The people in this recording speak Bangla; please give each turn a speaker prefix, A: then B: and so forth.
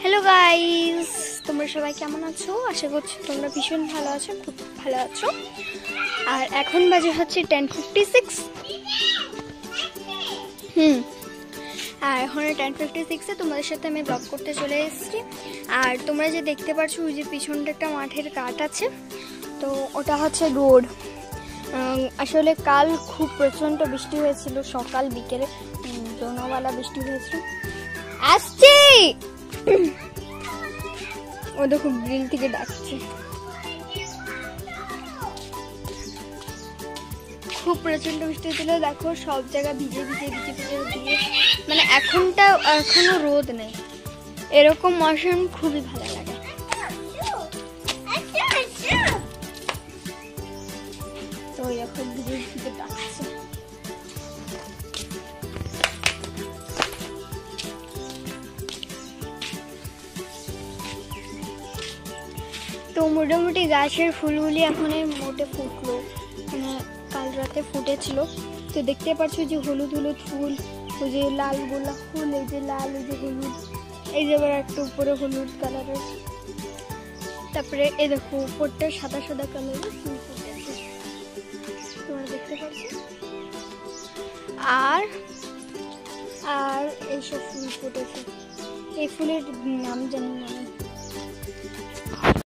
A: হ্যালো গাইস, তোমরা সবাই কেমন আছো? আশা করছি তোমরা ভীষণ ভালো আছো, খুব ভালো আছো। আর এখন বাজে হচ্ছে 10:56। আর এখন 10:56-এ তোমাদের সাথে আমি ব্লগ করতে চলে এসেছি। আর তোমরা যে দেখতে পাচ্ছ ওই যে পিছনটা একটা মাঠের কাট আছে, তো ওটা হচ্ছে রোড। আসলে কাল খুব প্রচণ্ড বৃষ্টি হয়েছিল, সকাল বিকেলে দোনোবেলা বৃষ্টি হয়েছিল। আসছি ও দেখো গ্রিল থেকে ডাকছে। খুব প্রচন্ড বৃষ্টি হয়েছিল, দেখো সব জায়গা ভিজে ভিজে ভিজে ভিজে ভিজে, মানে এখনো রোদ নেই। এরকম মৌসুম খুবই ভালো লাগে। তো এখন ভিজে ভিজে ডাকছে। তো মোটামুটি গাছের ফুলগুলি এখন মোটে ফুটলো, মানে কাল রাতে ফুটেছিল। তো দেখতে পাচ্ছ যে হলুদ হলুদ ফুল, ওই যে লাল গোলাপ ফুল, এই যে লাল, এই যে হলুদ, এই যে আবার একটু উপরে হলুদ কালারের, তারপরে এই দেখো উপরটা সাদা সাদা কালারের ফুল ফুটেছে, তোমরা দেখতে পাচ্ছ। আর আর এইসব ফুল ফুটেছে, এই ফুলের নাম জানি না আমি।